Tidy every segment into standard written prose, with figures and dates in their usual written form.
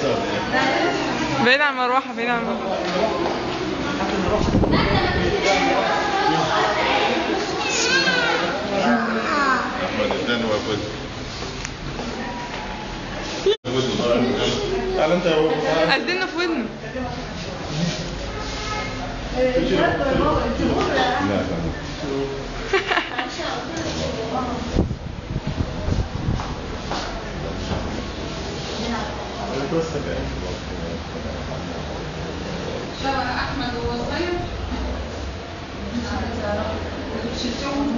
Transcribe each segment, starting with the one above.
بعيد عن المروحة، بعيد عن المروحة. احمد اداني وافد. تعال انت يا بابا. أذنه في ودنه. لا أحمد وهو صغير شفتوه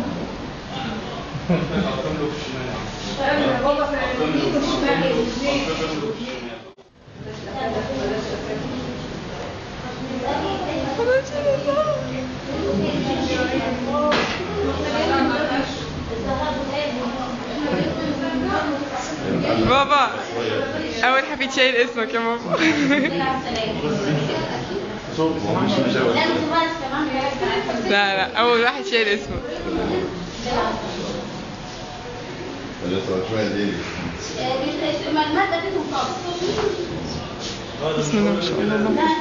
بابا أول حفيد شايل اسمك يا بابا. لا لا، أول واحد شايل اسمك. بسم الله ما شاء الله.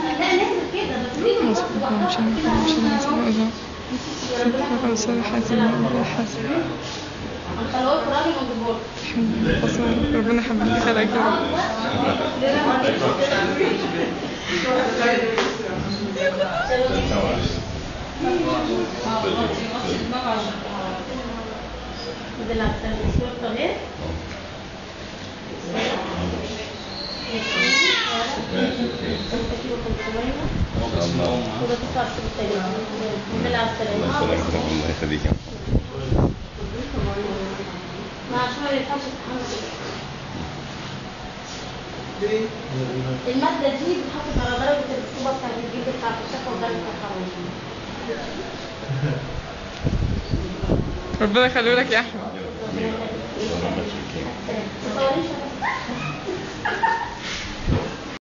ربنا يحبك خلقك يا رب. الله يخليك. المادة دي بتحافظ على درجة الرطوبة بتاعت الجلد بتاعت الشفة ودرجة الحرارة. ربنا يخليه لك يا أحمد.